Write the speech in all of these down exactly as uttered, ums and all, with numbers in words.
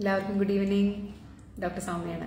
എല്ലാവർക്കും good evening. Doctor സൗമ്യയാണ്.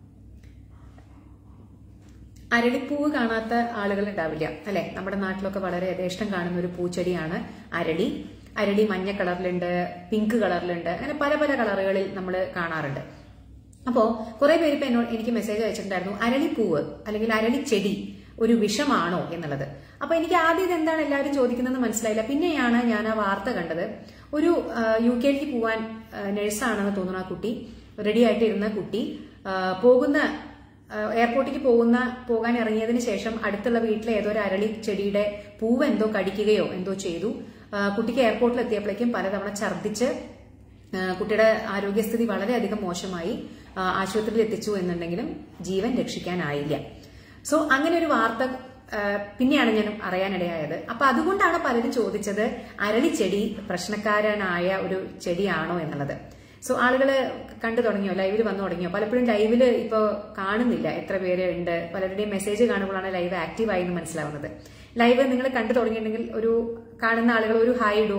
അരളിപ്പൂവ് കാണാത്ത ആളുകൾ ഉണ്ടാവില്ല അല്ലെ? നമ്മുടെ നാട്ടിലൊക്കെ വളരെ യഥേഷ്ടം കാണുന്ന ഒരു പൂച്ചെടിയാണ് അരളി. അരളി മഞ്ഞ കളറിലുണ്ട്, പിങ്ക് കളറിലുണ്ട്, അങ്ങനെ പല പല കളറുകളിൽ നമ്മൾ കാണാറുണ്ട്. അപ്പോ കുറെ പേര് ഇപ്പൊ എന്നോട് എനിക്ക് മെസ്സേജ് അയച്ചിട്ടുണ്ടായിരുന്നു, അരളിപ്പൂവ് അല്ലെങ്കിൽ അരളിച്ചെടി ഒരു വിഷമാണോ എന്നുള്ളത്. അപ്പൊ എനിക്ക് ആദ്യം ഇത് എന്താണ് എല്ലാവരും ചോദിക്കുന്നതെന്ന് മനസ്സിലായില്ല. പിന്നെയാണ് ഞാൻ ആ വാർത്ത കണ്ടത്. ഒരു യു കെയിലേക്ക് പോവാൻ നഴ്സാണെന്ന് തോന്നുന്നു ആ കുട്ടി, റെഡി ആയിട്ട് ഇരുന്ന കുട്ടി പോകുന്ന എയർപോർട്ടിലേക്ക് പോകുന്ന പോകാൻ ഇറങ്ങിയതിന് ശേഷം അടുത്തുള്ള വീട്ടിലെ ഏതോ ഒരു അരളി ചെടിയുടെ പൂവ് എന്തോ കടിക്കുകയോ എന്തോ ചെയ്തു. കുട്ടിക്ക് എയർപോർട്ടിൽ എത്തിയപ്പോഴേക്കും പലതവണ ഛർദ്ദിച്ച് കുട്ടിയുടെ ആരോഗ്യസ്ഥിതി വളരെയധികം മോശമായി. ആശുപത്രിയിൽ എത്തിച്ചു എന്നുണ്ടെങ്കിലും ജീവൻ രക്ഷിക്കാനായില്ല. സോ അങ്ങനെ ഒരു വാർത്ത പിന്നെയാണ് ഞാൻ അറിയാനിടയായത്. അപ്പൊ അതുകൊണ്ടാണ് പലരും ചോദിച്ചത് അരളിച്ചെടി പ്രശ്നക്കാരനായ ഒരു ചെടിയാണോ എന്നുള്ളത്. സോ ആളുകള് കണ്ടു തുടങ്ങിയോ? ലൈവിൽ വന്നു തുടങ്ങിയോ? പലപ്പോഴും ലൈവില് ഇപ്പൊ കാണുന്നില്ല എത്ര പേര് ഉണ്ട്. പലരുടെയും മെസ്സേജ് കാണുമ്പോഴാണ് ലൈവ് ആക്റ്റീവ് ആയി എന്ന് മനസ്സിലാവുന്നത്. ലൈവ് നിങ്ങൾ കണ്ടു തുടങ്ങിയിട്ടുണ്ടെങ്കിൽ ഒരു കാണുന്ന ആളുകൾ ഒരു ഹായ് ഇടുവോ?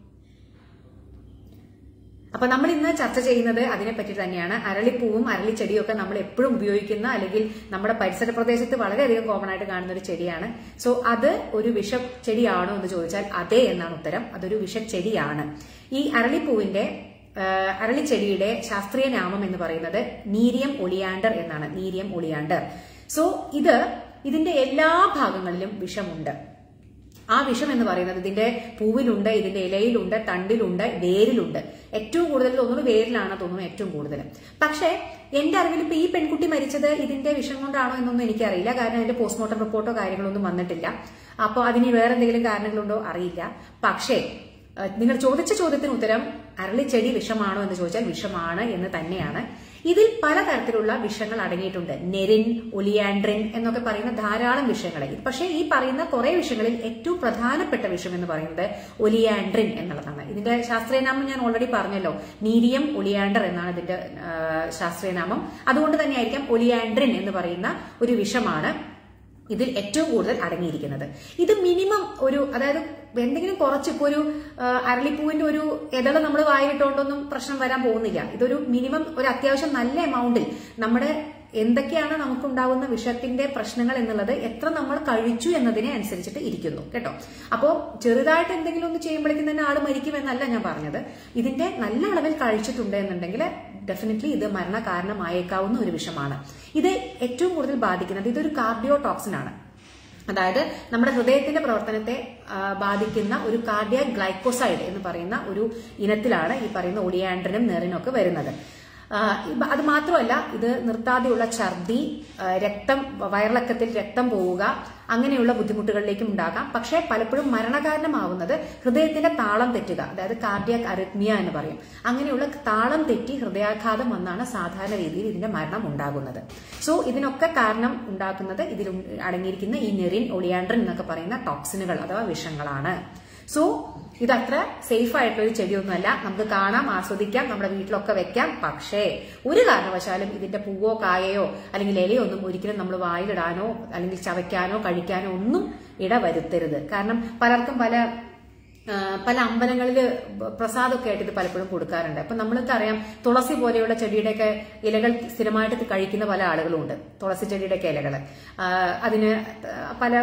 അപ്പൊ നമ്മൾ ഇന്ന് ചർച്ച ചെയ്യുന്നത് അതിനെപ്പറ്റി തന്നെയാണ്. അരളിപ്പൂവും അരളിച്ചെടിയും ഒക്കെ നമ്മൾ എപ്പോഴും ഉപയോഗിക്കുന്ന അല്ലെങ്കിൽ നമ്മുടെ പരിസര പ്രദേശത്ത് വളരെയധികം കോമൺ ആയിട്ട് കാണുന്ന ഒരു ചെടിയാണ്. സോ അത് ഒരു വിഷച്ചെടിയാണോ എന്ന് ചോദിച്ചാൽ അതെ എന്നാണ് ഉത്തരം. അതൊരു വിഷച്ചെടിയാണ്. ഈ അരളിപ്പൂവിന്റെ അരളിച്ചെടിയുടെ ശാസ്ത്രീയ നാമം എന്ന് പറയുന്നത് നീരിയം ഒളിയാണ്ടർ എന്നാണ്. നീരിയം ഒളിയാണ്ടർ. സോ ഇത് ഇതിന്റെ എല്ലാ ഭാഗങ്ങളിലും വിഷമുണ്ട്. ആ വിഷം എന്ന് പറയുന്നത് ഇതിന്റെ പൂവിലുണ്ട്, ഇതിന്റെ ഇലയിലുണ്ട്, തണ്ടിലുണ്ട്, വേരിലുണ്ട്. ഏറ്റവും കൂടുതൽ തോന്നുന്നു വേരിലാണ് തോന്നുന്നു ഏറ്റവും കൂടുതൽ. പക്ഷേ എന്റെ അറിവിൽ ഇപ്പൊ ഈ പെൺകുട്ടി മരിച്ചത് ഇതിന്റെ വിഷം കൊണ്ടാണോ എന്നൊന്നും എനിക്കറിയില്ല. കാരണം അതിന്റെ പോസ്റ്റ്മോർട്ടം റിപ്പോർട്ടോ കാര്യങ്ങളൊന്നും വന്നിട്ടില്ല. അപ്പൊ അതിന് വേറെ എന്തെങ്കിലും കാരണങ്ങളുണ്ടോ അറിയില്ല. പക്ഷേ നിങ്ങൾ ചോദിച്ച ചോദ്യത്തിന് ഉത്തരം അരളിച്ചെടി വിഷമാണോ എന്ന് ചോദിച്ചാൽ വിഷമാണ് എന്ന് തന്നെയാണ്. ഇതിൽ പലതരത്തിലുള്ള വിഷങ്ങൾ അടങ്ങിയിട്ടുണ്ട്. നെരിൻ, ഒലിയാൻഡ്രിൻ എന്നൊക്കെ പറയുന്ന ധാരാളം വിഷങ്ങൾ. പക്ഷേ ഈ പറയുന്ന കുറെ വിഷങ്ങളിൽ ഏറ്റവും പ്രധാനപ്പെട്ട വിഷം എന്ന് പറയുന്നത് ഒലിയാൻഡ്രിൻ എന്നുള്ളതാണ്. ഇതിന്റെ ശാസ്ത്രീയനാമം ഞാൻ ഓൾറെഡി പറഞ്ഞല്ലോ, നീരിയം ഒലിയാണ്ടർ എന്നാണ് ഇതിന്റെ ശാസ്ത്രീയനാമം. അതുകൊണ്ട് തന്നെയായിരിക്കാം ഒലിയാൻഡ്രിൻ എന്ന് പറയുന്ന ഒരു വിഷമാണ് ഇതിൽ ഏറ്റവും കൂടുതൽ അടങ്ങിയിരിക്കുന്നത്. ഇത് മിനിമം ഒരു അതായത് എന്തെങ്കിലും കുറച്ച് ഇപ്പൊ ഒരു അരളിപ്പൂവിന്റെ ഒരു ഇതള് നമ്മൾ വായിലിട്ടുകൊണ്ടൊന്നും പ്രശ്നം വരാൻ പോകുന്നില്ല. ഇതൊരു മിനിമം ഒരു അത്യാവശ്യം നല്ല എമൗണ്ടിൽ നമ്മുടെ എന്തൊക്കെയാണ് നമുക്കുണ്ടാവുന്ന വിഷത്തിന്റെ പ്രശ്നങ്ങൾ എന്നുള്ളത് എത്ര നമ്മൾ കഴിച്ചു എന്നതിനെ അനുസരിച്ചിട്ട് ഇരിക്കുന്നു കേട്ടോ. അപ്പോ ചെറുതായിട്ട് എന്തെങ്കിലും ഒന്ന് ചെയ്യുമ്പോഴേക്കും തന്നെ ആള് മരിക്കുമെന്നല്ല ഞാൻ പറഞ്ഞത്. ഇതിന്റെ നല്ല അളവിൽ കഴിച്ചിട്ടുണ്ട് എന്നുണ്ടെങ്കിൽ ഡെഫിനറ്റ്ലി ഇത് മരണ കാരണമായേക്കാവുന്ന ഒരു വിഷമാണ്. ഇത് ഏറ്റവും കൂടുതൽ ബാധിക്കുന്നത് ഇതൊരു കാർഡിയോ ടോക്സിൻ ആണ്. അതായത് നമ്മുടെ ഹൃദയത്തിന്റെ പ്രവർത്തനത്തെ ബാധിക്കുന്ന ഒരു കാർഡിയാക് ഗ്ലൈക്കോസൈഡ് എന്ന് പറയുന്ന ഒരു ഇനത്തിലാണ് ഈ പറയുന്ന ഒളിയാൻഡ്രിനും നെറിനും ഒക്കെ വരുന്നത്. അത് മാത്രമല്ല, ഇത് നിർത്താതെയുള്ള ഛർദി, രക്തം വയറിളക്കത്തിൽ രക്തം പോവുക, അങ്ങനെയുള്ള ബുദ്ധിമുട്ടുകളിലേക്കും ഉണ്ടാകാം. പക്ഷേ പലപ്പോഴും മരണകാരണമാവുന്നത് ഹൃദയത്തിന്റെ താളം തെറ്റുക, അതായത് കാർഡിയാക് അറിത്മിയ എന്ന് പറയും. അങ്ങനെയുള്ള താളം തെറ്റി ഹൃദയാഘാതം വന്നാണ് സാധാരണ രീതിയിൽ ഇതിന്റെ മരണം ഉണ്ടാകുന്നത്. സോ ഇതിനൊക്കെ കാരണം ഉണ്ടാക്കുന്നത് ഇതിൽ അടങ്ങിയിരിക്കുന്ന ഈ നെറിൻ, ഒളിയാൻഡ്രിൻ എന്നൊക്കെ പറയുന്ന ടോക്സിനുകൾ അഥവാ വിഷങ്ങളാണ്. സോ ഇതത്ര സേഫ് ആയിട്ടുള്ള ഒരു ചെടിയൊന്നുമല്ല. നമുക്ക് കാണാം, ആസ്വദിക്കാം, നമ്മുടെ വീട്ടിലൊക്കെ വെക്കാം. പക്ഷേ ഒരു കാരണവശാലും ഇതിന്റെ പൂവോ കായയോ അല്ലെങ്കിൽ ഇലയോ ഒന്നും ഒരിക്കലും നമ്മൾ വായിലിടാനോ അല്ലെങ്കിൽ ചവയ്ക്കാനോ കഴിക്കാനോ ഒന്നും ഇടവരുത്തരുത്. കാരണം പലർക്കും പല പല അമ്പലങ്ങളില് പ്രസാദമൊക്കെ ആയിട്ട് ഇത് പലപ്പോഴും കൊടുക്കാറുണ്ട്. അപ്പൊ നമ്മൾക്ക് അറിയാം, തുളസി പോലെയുള്ള ചെടിയുടെയൊക്കെ ഇലകൾ സ്ഥിരമായിട്ട് കഴിക്കുന്ന പല ആളുകളും ഉണ്ട്. തുളസി ചെടിയുടെയൊക്കെ ഇലകൾ അതിന് പല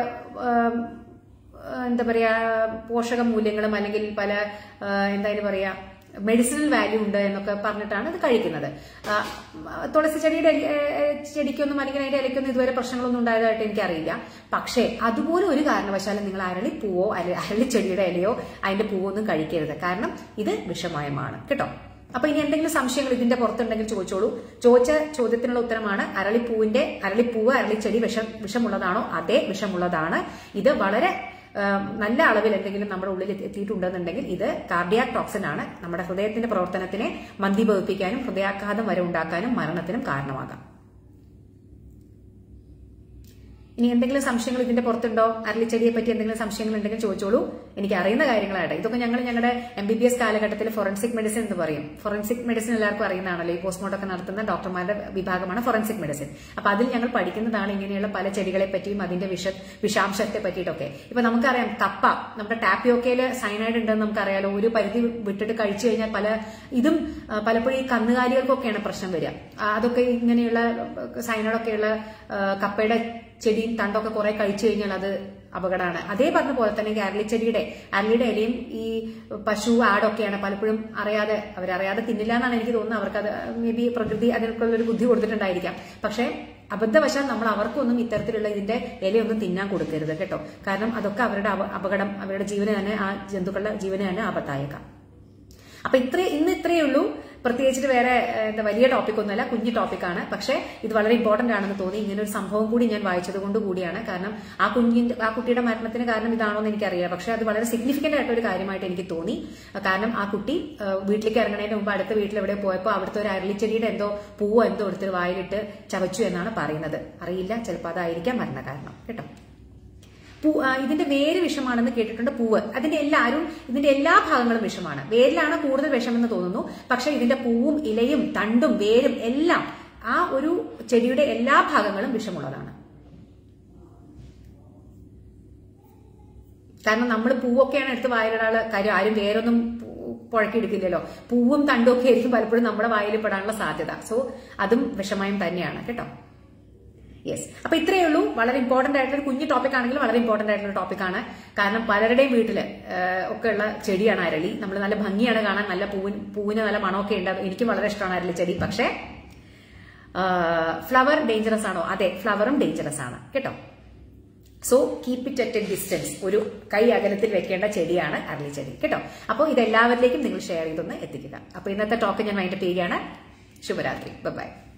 എന്താ പറയാ പോഷക മൂല്യങ്ങളും അല്ലെങ്കിൽ പല എന്തായാലും പറയാ മെഡിസിനൽ വാല്യൂ ഉണ്ട് എന്നൊക്കെ പറഞ്ഞിട്ടാണ് ഇത് കഴിക്കുന്നത്. തുളസി ചെടിയുടെ ചെടിക്കൊന്നും അല്ലെങ്കിൽ അതിന്റെ ഇലയ്ക്കൊന്നും ഇതുവരെ പ്രശ്നങ്ങളൊന്നും ഉണ്ടായതായിട്ട് എനിക്കറിയില്ല. പക്ഷേ അതുപോലെ ഒരു കാരണവശാലും നിങ്ങൾ അരളിപ്പൂവോ അല്ലെ അരളിച്ചെടിയുടെ ഇലയോ അതിന്റെ പൂവോ ഒന്നും കഴിക്കരുത്. കാരണം ഇത് വിഷമയമാണ് കേട്ടോ. അപ്പൊ ഇനി എന്തെങ്കിലും സംശയങ്ങൾ ഇതിന്റെ പുറത്തുണ്ടെങ്കിൽ ചോദിച്ചോളൂ. ചോദിച്ച ചോദ്യത്തിനുള്ള ഉത്തരമാണ് അരളിപ്പൂവിന്റെ അരളിപ്പൂവ് അരളിച്ചെടി വിഷം വിഷമുള്ളതാണോ? അതെ, വിഷമുള്ളതാണ്. ഇത് വളരെ നല്ല അളവിൽ എന്തെങ്കിലും നമ്മുടെ ഉള്ളിൽ എത്തിയിട്ടുണ്ടെന്നുണ്ടെങ്കിൽ ഇത് കാർഡിയാക് ടോക്സിൻ ആണ്. നമ്മുടെ ഹൃദയത്തിന്റെ പ്രവർത്തനത്തിനെ മന്ദീഭവിപ്പിക്കാനും ഹൃദയാഘാതം വരെ ഉണ്ടാക്കാനും മരണത്തിനും കാരണമാകാം. ഇനി എന്തെങ്കിലും സംശയങ്ങൾ ഇതിന്റെ പുറത്തുണ്ടോ, അരളിച്ചെടിയെ പറ്റി എന്തെങ്കിലും സംശയങ്ങൾ ഉണ്ടെങ്കിൽ ചോദിച്ചോളൂ. എനിക്ക് അറിയുന്ന കാര്യങ്ങളായിട്ട് ഇതൊക്കെ ഞങ്ങൾ ഞങ്ങളുടെ എം ബി ബി എസ് കാലഘട്ടത്തിൽ ഫോറൻസിക് മെഡിസിൻ എന്ന് പറയും. ഫോറൻസിക് മെഡിസിൻ എല്ലാവർക്കും അറിയുന്നതാണല്ലോ, ഈ പോസ്റ്റ്മോർട്ടം ഒക്കെ നടത്തുന്ന ഡോക്ടർമാരുടെ വിഭാഗമാണ് ഫോറൻസിക് മെഡിസിൻ. അപ്പൊ അതിൽ ഞങ്ങൾ പഠിക്കുന്നതാണ് ഇങ്ങനെയുള്ള പല ചെടികളെ പറ്റിയും അതിന്റെ വിഷ വിഷാംശത്തെ പറ്റിയിട്ടൊക്കെ. ഇപ്പൊ നമുക്കറിയാം കപ്പ, നമ്മുടെ ടാപ്പിയോക്കയില് സയനൈഡ് ഉണ്ടെന്ന് നമുക്കറിയാലോ. ഒരു പരിധി വിട്ടിട്ട് കഴിച്ചു കഴിഞ്ഞാൽ പല ഇതും പലപ്പോഴും ഈ കന്നുകാലികൾക്കൊക്കെയാണ് പ്രശ്നം വരിക. അതൊക്കെ ഇങ്ങനെയുള്ള സയനൈഡൊക്കെയുള്ള കപ്പയുടെ ചെടിയും തണ്ടൊക്കെ കുറെ കഴിച്ചു കഴിഞ്ഞാൽ അത് അപകടമാണ്. അതേ പറഞ്ഞ പോലെ തന്നെ അരളിച്ചെടിയുടെ അരളിയുടെ ഇലയും ഈ പശു ആടൊക്കെയാണ് പലപ്പോഴും അറിയാതെ അവരറിയാതെ തിന്നില്ല എന്നാണ് എനിക്ക് തോന്നുന്നത്. അവർക്കത് മേ ബി പ്രകൃതി അതിനൊക്കെയുള്ളൊരു ബുദ്ധി കൊടുത്തിട്ടുണ്ടായിരിക്കാം. പക്ഷെ അബദ്ധവശാൽ നമ്മൾ അവർക്കൊന്നും ഇത്തരത്തിലുള്ള ഇതിന്റെ ഇലയൊന്നും തിന്നാൻ കൊടുക്കരുത് കേട്ടോ. കാരണം അതൊക്കെ അവരുടെ അപകടം, അവരുടെ ജീവന് തന്നെ, ആ ജന്തുക്കളുടെ ജീവന് തന്നെ ആപത്തായേക്കാം. അപ്പൊ ഇത്ര ഇന്ന് ഇത്രയേ ഉള്ളൂ. പ്രത്യേകിച്ചിട്ട് വേറെ എന്താ വലിയ ടോപ്പിക് ഒന്നുമല്ല, കുഞ്ഞു ടോപ്പിക്കാണ്. പക്ഷെ ഇത് വളരെ ഇമ്പോർട്ടന്റ് ആണെന്ന് തോന്നി. ഇങ്ങനെ ഒരു സംഭവം കൂടി ഞാൻ വായിച്ചത് കൊണ്ട് കൂടിയാണ്. കാരണം ആ കുഞ്ഞിന്റെ ആ കുട്ടിയുടെ മരണത്തിന് കാരണം ഇതാണോ എന്ന് എനിക്കറിയാം. പക്ഷെ അത് വളരെ സിഗ്നിഫിക്കന്റ് ആയിട്ട് ഒരു കാര്യമായിട്ട് എനിക്ക് തോന്നി. കാരണം ആ കുട്ടി വീട്ടിലേക്ക് ഇറങ്ങുന്നതിന് മുമ്പ് അടുത്ത വീട്ടിൽ എവിടെ പോയപ്പോൾ അവിടുത്തെ ഒരു അരളിച്ചെടിയുടെ എന്തോ പൂവോ എന്തോ എടുത്ത് വായിലിട്ട് ചവച്ചു എന്നാണ് പറയുന്നത്. അറിയില്ല, ചിലപ്പോൾ അതായിരിക്കാം മരണ കാരണം കേട്ടോ. പൂ ഇതിന്റെ വേര് വിഷമാണെന്ന് കേട്ടിട്ടുണ്ട്. പൂവ് അതിന്റെ എല്ലാവരും ഇതിന്റെ എല്ലാ ഭാഗങ്ങളും വിഷമാണ്. വേരിലാണ് കൂടുതൽ വിഷമെന്ന് തോന്നുന്നു. പക്ഷെ ഇതിന്റെ പൂവും ഇലയും തണ്ടും വേരും എല്ലാം, ആ ഒരു ചെടിയുടെ എല്ലാ ഭാഗങ്ങളും വിഷമുള്ളതാണ്. കാരണം നമ്മൾ പൂവൊക്കെയാണ് എടുത്ത് വായിലിടാനുള്ള കാര്യം. ആരും വേരൊന്നും പുഴക്കിയെടുക്കില്ലല്ലോ. പൂവും തണ്ടും ഒക്കെ ആയിരിക്കും പലപ്പോഴും നമ്മുടെ വായിൽ പെടാനുള്ള സാധ്യത. സോ അതും വിഷമയം തന്നെയാണ് കേട്ടോ. യെസ്, അപ്പൊ ഇത്രയേ ഉള്ളൂ. വളരെ ഇമ്പോർട്ടന്റ് ആയിട്ടുള്ള കുഞ്ഞു ടോപ്പിക് ആണെങ്കിലും വളരെ ഇമ്പോർട്ടന്റ് ആയിട്ടുള്ള ടോപ്പിക്കാണ്. കാരണം പലരുടെയും വീട്ടില് ഒക്കെ ഉള്ള ചെടിയാണ് അരളി. നമ്മൾ നല്ല ഭംഗിയാണ് കാണാൻ, നല്ല പൂവിന് പൂവിന് നല്ല മണമൊക്കെ ഉണ്ട്. എനിക്കും വളരെ ഇഷ്ടമാണ് അരളി ചെടി. പക്ഷേ ഫ്ലവർ ഡേഞ്ചറസ് ആണോ? അതെ, ഫ്ലവറും ഡേഞ്ചറസ് ആണ് കേട്ടോ. So keep it at a distance. ഒരു കൈ അകലത്തിൽ വെക്കേണ്ട ചെടിയാണ് അരളി ചെടി കേട്ടോ. അപ്പോൾ ഇത് എല്ലാവരിലേക്കും നിങ്ങൾ ഷെയർ ചെയ്തൊന്ന് എത്തിക്കുക. അപ്പൊ ഇന്നത്തെ ടോക്ക് ഞാൻ വൈൻഡപ്പ് ചെയ്യുകയാണ്. ശുഭരാത്രി. ബൈ.